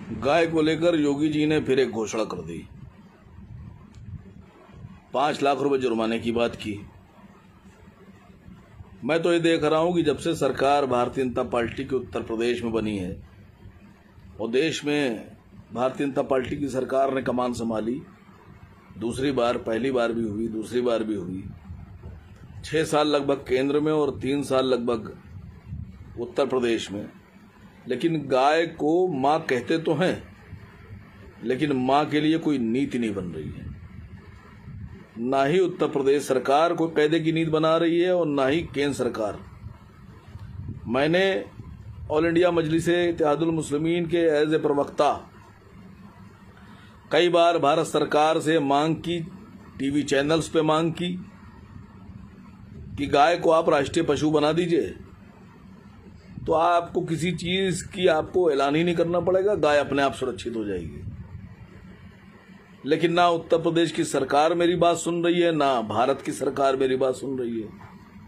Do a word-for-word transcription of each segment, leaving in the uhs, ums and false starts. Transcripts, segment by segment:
गाय को लेकर योगी जी ने फिर एक घोषणा कर दी। पांच लाख रुपए जुर्माने की बात की। मैं तो ये देख रहा हूं कि जब से सरकार भारतीय जनता पार्टी की उत्तर प्रदेश में बनी है और देश में भारतीय जनता पार्टी की सरकार ने कमान संभाली, दूसरी बार, पहली बार भी हुई, दूसरी बार भी हुई, छह साल लगभग केंद्र में और तीन साल लगभग उत्तर प्रदेश में। लेकिन गाय को मां कहते तो हैं, लेकिन मां के लिए कोई नीति नहीं बन रही है। ना ही उत्तर प्रदेश सरकार कोई कायदे की नीति बना रही है और ना ही केंद्र सरकार। मैंने ऑल इंडिया मजलिस-ए-इत्तेहादुल मुस्लिमीन के एज ए प्रवक्ता कई बार भारत सरकार से मांग की, टीवी चैनल्स पे मांग की कि गाय को आप राष्ट्रीय पशु बना दीजिए तो आपको किसी चीज की आपको ऐलान ही नहीं करना पड़ेगा, गाय अपने आप सुरक्षित हो जाएगी। लेकिन ना उत्तर प्रदेश की सरकार मेरी बात सुन रही है, ना भारत की सरकार मेरी बात सुन रही है।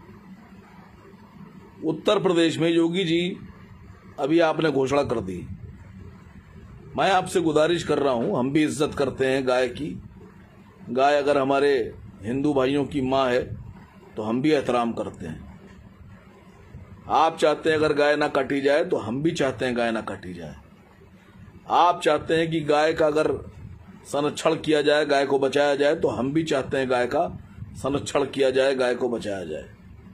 उत्तर प्रदेश में योगी जी अभी आपने घोषणा कर दी। मैं आपसे गुजारिश कर रहा हूं, हम भी इज्जत करते हैं गाय की। गाय अगर हमारे हिंदू भाइयों की मां है तो हम भी एहतराम करते हैं। आप चाहते हैं अगर गाय ना काटी जाए तो हम भी चाहते हैं गाय ना काटी जाए। आप चाहते हैं कि गाय का अगर संरक्षण किया जाए, गाय को बचाया जाए, तो हम भी चाहते हैं गाय का संरक्षण किया जाए, गाय को बचाया जाए।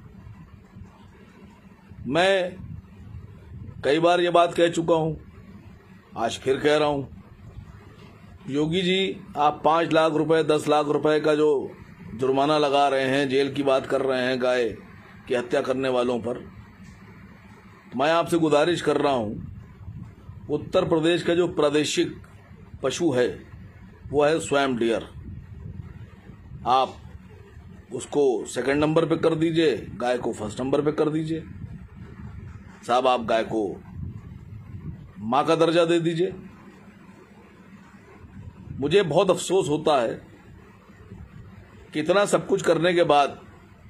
मैं कई बार ये बात कह चुका हूं, आज फिर कह रहा हूं, योगी जी आप पांच लाख रुपए, दस लाख रुपए का जो जुर्माना लगा रहे हैं, जेल की बात कर रहे हैं गाय की हत्या करने वालों पर, मैं आपसे गुजारिश कर रहा हूं, उत्तर प्रदेश का जो प्रादेशिक पशु है वो है स्वयं डियर। आप उसको सेकंड नंबर पे कर दीजिए, गाय को फर्स्ट नंबर पे कर दीजिए। साहब आप गाय को मां का दर्जा दे दीजिए। मुझे बहुत अफसोस होता है कि इतना सब कुछ करने के बाद,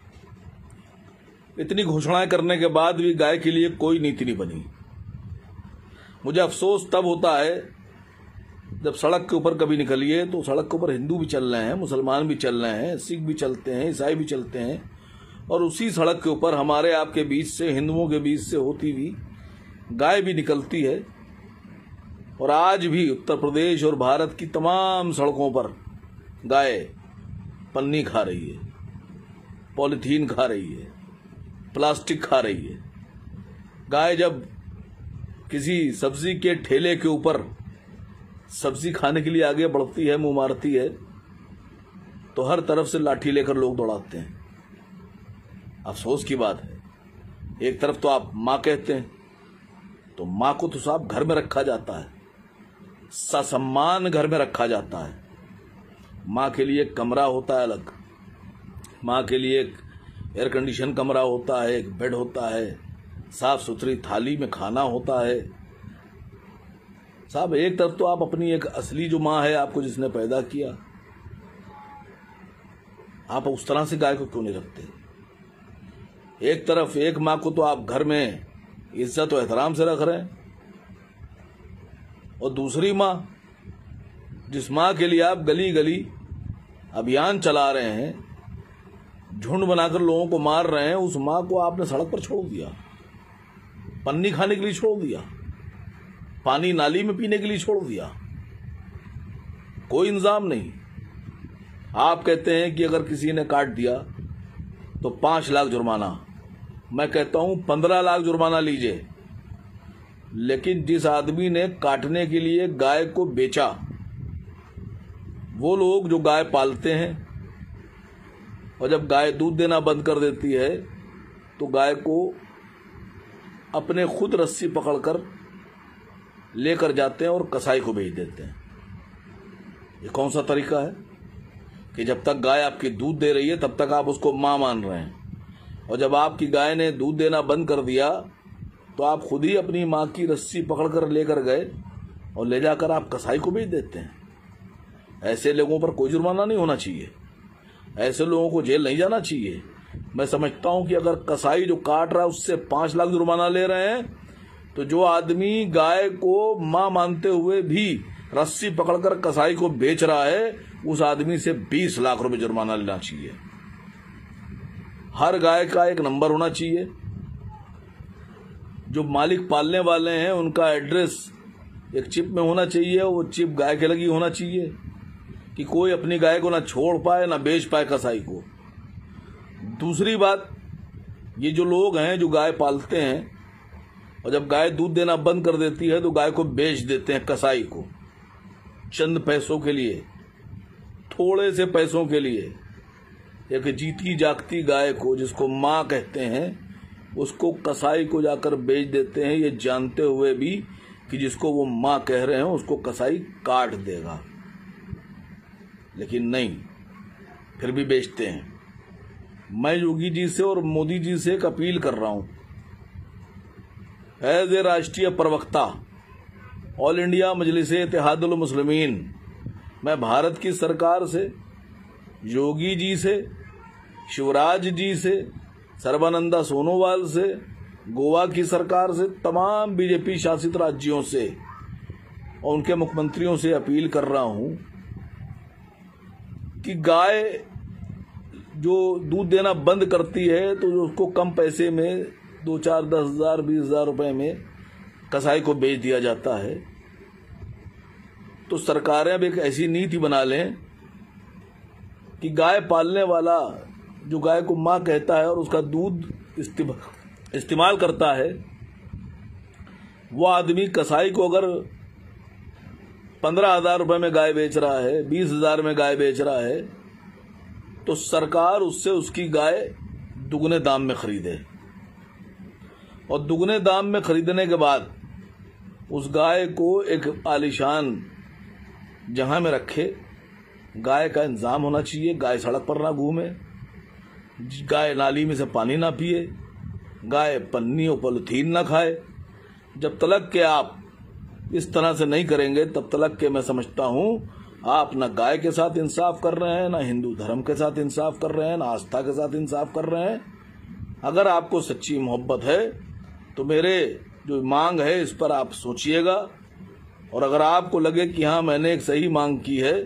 इतनी घोषणाएं करने के बाद भी गाय के लिए कोई नीति नहीं बनी। मुझे अफसोस तब होता है जब सड़क के ऊपर कभी निकलिए तो सड़क के ऊपर हिंदू भी चल रहे हैं, मुसलमान भी चल रहे हैं, सिख भी चलते हैं, ईसाई भी चलते हैं, और उसी सड़क के ऊपर हमारे आपके बीच से, हिंदुओं के बीच से होती हुई गाय भी निकलती है। और आज भी उत्तर प्रदेश और भारत की तमाम सड़कों पर गाय पन्नी खा रही है, पॉलिथीन खा रही है, प्लास्टिक खा रही है। गाय जब किसी सब्जी के ठेले के ऊपर सब्जी खाने के लिए आगे बढ़ती है, मुंह मारती है, तो हर तरफ से लाठी लेकर लोग दौड़ाते हैं। अफसोस की बात है, एक तरफ तो आप मां कहते हैं, तो मां को तो साहब घर में रखा जाता है, ससम्मान घर में रखा जाता है। मां के लिए एक कमरा होता है अलग, मां के लिए एक एयर कंडीशन कमरा होता है, एक बेड होता है, साफ सुथरी थाली में खाना होता है। साहब एक तरफ तो आप अपनी एक असली जो मां है, आपको जिसने पैदा किया, आप उस तरह से गाय को क्यों नहीं रखते? एक तरफ एक मां को तो आप घर में इज्जत और एहतराम से रख रहे हैं, और दूसरी मां, जिस मां के लिए आप गली गली अभियान चला रहे हैं, झुंड बनाकर लोगों को मार रहे हैं, उस मां को आपने सड़क पर छोड़ दिया, पन्नी खाने के लिए छोड़ दिया, पानी नाली में पीने के लिए छोड़ दिया। कोई इंतजाम नहीं। आप कहते हैं कि अगर किसी ने काट दिया तो पांच लाख जुर्माना। मैं कहता हूं पंद्रह लाख जुर्माना लीजिए, लेकिन जिस आदमी ने काटने के लिए गाय को बेचा, वो लोग जो गाय पालते हैं और जब गाय दूध देना बंद कर देती है तो गाय को अपने खुद रस्सी पकड़कर लेकर जाते हैं और कसाई को भेज देते हैं। ये कौन सा तरीका है कि जब तक गाय आपकी दूध दे रही है तब तक आप उसको मां मान रहे हैं, और जब आपकी गाय ने दूध देना बंद कर दिया तो आप खुद ही अपनी मां की रस्सी पकड़कर लेकर गए और ले जाकर आप कसाई को भेज देते हैं। ऐसे लोगों पर कोई जुर्माना नहीं होना चाहिए, ऐसे लोगों को जेल नहीं जाना चाहिए। मैं समझता हूं कि अगर कसाई जो काट रहा है उससे पांच लाख जुर्माना ले रहे हैं तो जो आदमी गाय को मां मानते हुए भी रस्सी पकड़कर कसाई को बेच रहा है, उस आदमी से बीस लाख रुपए जुर्माना लेना चाहिए। हर गाय का एक नंबर होना चाहिए। जो मालिक पालने वाले हैं उनका एड्रेस एक चिप में होना चाहिए। वो चिप गाय के लगी होना चाहिए कि कोई अपनी गाय को ना छोड़ पाए ना बेच पाए कसाई को। दूसरी बात, ये जो लोग हैं जो गाय पालते हैं और जब गाय दूध देना बंद कर देती है तो गाय को बेच देते हैं कसाई को, चंद पैसों के लिए, थोड़े से पैसों के लिए। एक जीती जागती गाय को, जिसको मां कहते हैं, उसको कसाई को जाकर बेच देते हैं, ये जानते हुए भी कि जिसको वो मां कह रहे हैं उसको कसाई काट देगा, लेकिन नहीं, फिर भी बेचते हैं। मैं योगी जी से और मोदी जी से एक अपील कर रहा हूं, एज ए राष्ट्रीय प्रवक्ता ऑल इंडिया मजलिस-ए इत्तेहादुल मुस्लिमीन, मैं भारत की सरकार से, योगी जी से, शिवराज जी से, सर्बानंदा सोनोवाल से, गोवा की सरकार से, तमाम बीजेपी शासित राज्यों से और उनके मुख्यमंत्रियों से अपील कर रहा हूं कि गाय जो दूध देना बंद करती है तो उसको कम पैसे में दो चार दस हजार बीस हजार रुपए में कसाई को बेच दिया जाता है। तो सरकारें अब एक ऐसी नीति बना लें कि गाय पालने वाला जो गाय को मां कहता है और उसका दूध इस्तेमाल करता है, वो आदमी कसाई को अगर पंद्रह हजार रुपए में गाय बेच रहा है, बीस हजार में गाय बेच रहा है, तो सरकार उससे उसकी गाय दुगने दाम में खरीदे और दुगने दाम में खरीदने के बाद उस गाय को एक आलीशान जहां में रखे। गाय का इंतजाम होना चाहिए, गाय सड़क पर ना घूमे, गाय नाली में से पानी ना पिए, गाय पन्नी और पॉलिथीन ना खाए। जब तलक के आप इस तरह से नहीं करेंगे तब तलक के मैं समझता हूं आप ना गाय के साथ इंसाफ कर रहे हैं, ना हिंदू धर्म के साथ इंसाफ कर रहे हैं, ना आस्था के साथ इंसाफ कर रहे हैं। अगर आपको सच्ची मोहब्बत है तो मेरे जो मांग है इस पर आप सोचिएगा, और अगर आपको लगे कि हाँ मैंने एक सही मांग की है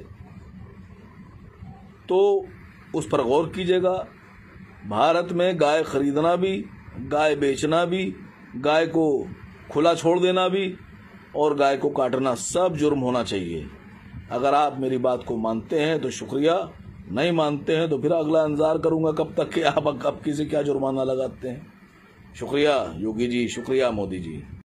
तो उस पर गौर कीजिएगा। भारत में गाय खरीदना भी, गाय बेचना भी, गाय को खुला छोड़ देना भी और गाय को काटना सब जुर्म होना चाहिए। अगर आप मेरी बात को मानते हैं तो शुक्रिया, नहीं मानते हैं तो फिर अगला इंतजार करूंगा कब तक कि आप अब किसी क्या जुर्माना लगाते हैं। शुक्रिया योगी जी, शुक्रिया मोदी जी।